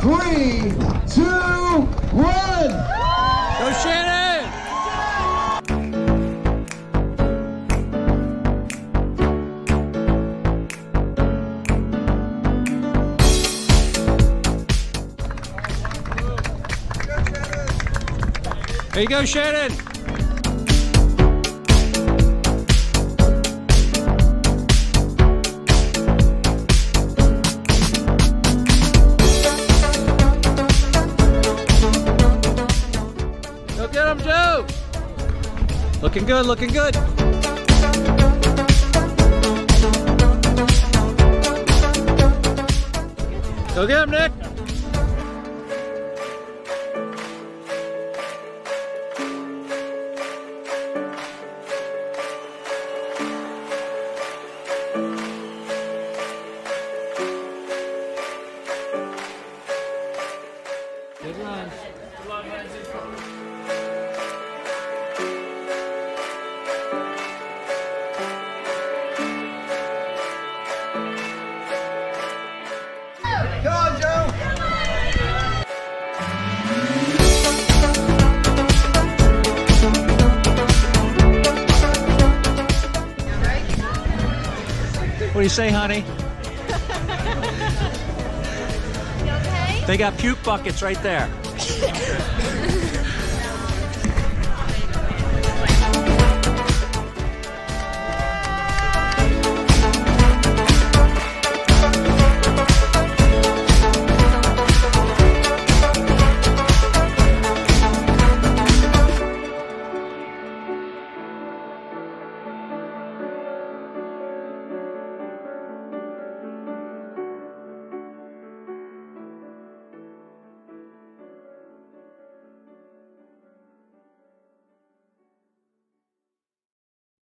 3, 2, 1. Go Shannon! There you go, Shannon! Go get him, Joe! Looking good, looking good. Go get him, Nick! Good run. Good luck, Lindsay. Come on, Joe. What do you say, honey? You okay? They got puke buckets right there.